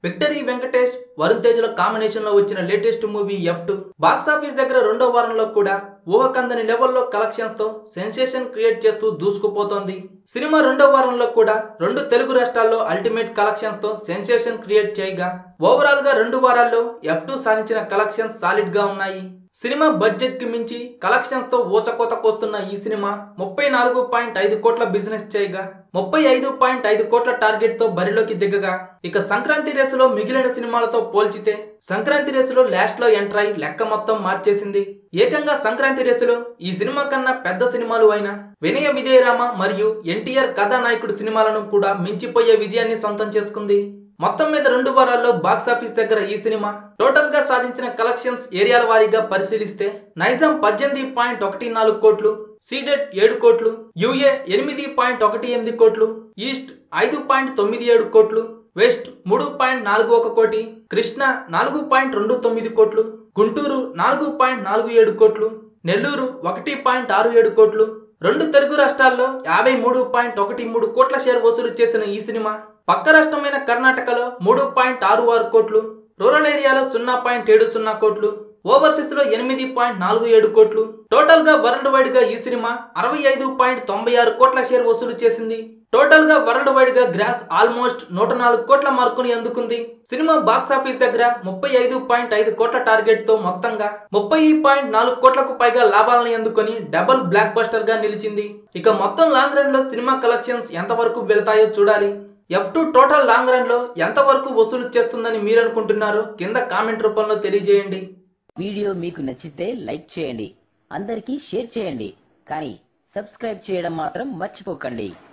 Victory Venkatesh, Varun తేజ్ల combination లో వచ్చిన latest movie F2 box office దగ్గర రెండో వారంలో కూడా ఊహకందని లెవెల్లో కలెక్షన్స్ తో సెన్సేషన్ క్రియేట్ చేస్తూ దూసుకుపోతోంది. సినిమా రెండో వారంలో కూడా రెండు తెలుగు రాష్ట్రాల్లో అల్టిమేట్ కలెక్షన్స్ తో సెన్సేషన్ క్రియేట్ చేయగా ఓవరాల్ గా 2 వారాల్లో F2 సాధించిన కలెక్షన్స్ సాలిడ్ గా ఉన్నాయి. సినిమా బడ్జెట్ కి మించి కలెక్షన్స్ తో ఊచకోతకొస్తున్న ఈ సినిమా 34.5 కోట్ల బిజినెస్ చేయగా 35.5 కోట్ల టార్గెట్ తో బరిలోకి దిగగా ఇక సంక్రాంతి రేసులో మిగిలిన సినిమాలతో పోల్చితే సంక్రాంతి రేసులో లాస్ట్ లో ఎంటర్ అయి లెక్క మొత్తం మార్చేసింది. ఏకంగా సంక్రాంతి రేసులో ఈ సినిమా కన్నా పెద్ద సినిమాలు అయిన వినయ విజయరామ మరియు ఎన్టీఆర్ కథానాయకుడు సినిమాలను కూడా మించిపోయే విజయాన్ని సొంతం చేసుకుంది. మొత్తం మీద 2 వారాల్లో బాక్స్ ఆఫీస్ దగ్గర ఈ సినిమా టోటల్ గా సాధించిన కలెక్షన్స్ ఏరియాల వారీగా పరిశీలిస్తే నైజాం 18.14 కోట్లు, సీడెడ్ 7 కోట్లు, యూఏ 8.18 కోట్లు, ఈస్ట్ 5.97 కోట్లు, వెస్ట్ 3.41 కోటి, కృష్ణ 4.29 కోట్లు, గుంటూరు 4.47 కోట్లు, నెల్లూరు 1.67 కోట్లు. 2 తెలుగు రాష్ట్రాల్లో 53.13 కోట్ల షేర్ వసూలు చేసిన ఈ సినిమా పక్క రాష్ట్రమైన కర్ణాటకలో 3.66 కోట్లు, రూరల్ ఏరియాలో 0.70 కోట్లు, ఓవర్సీస్ లో 8.47 కోట్లు. టోటల్ గా వరల్డ్ వైడ్ గా ఈ సినిమా 65.96 కోట్ల షేర్ వసూలు చేసింది. టోటల్ గా వరల్డ్ వైడ్ గా గ్రాస్ ఆల్మోస్ట్ 104 కోట్ల మార్కుని అందుకుంది. సినిమా బాక్స్ ఆఫీస్ దగ్గర 35.5 కోట్ల టార్గెట్ తో మొత్తంగా 30.4 కోట్లకు పైగా లాభాలను అందుకొని డబుల్ బ్లాక్ బస్టర్ గా నిలిచింది. ఇక మొత్తం లాంగ్ రన్ లో సినిమా కలెక్షన్స్ ఎంతవరకు వెళతాయో చూడాలి. F2 టోటల్ లాంగ్ రన్ లో ఎంతవరకు వసూలు చేస్తుందని మీరు అనుకుంటున్నారో కింద కామెంట్ రూపంలో తెలియజేయండి. వీడియో మీకు నచ్చితే లైక్ చేయండి, అందరికీ షేర్ చేయండి, కానీ సబ్స్క్రైబ్ చేయడం మాత్రం మర్చిపోకండి.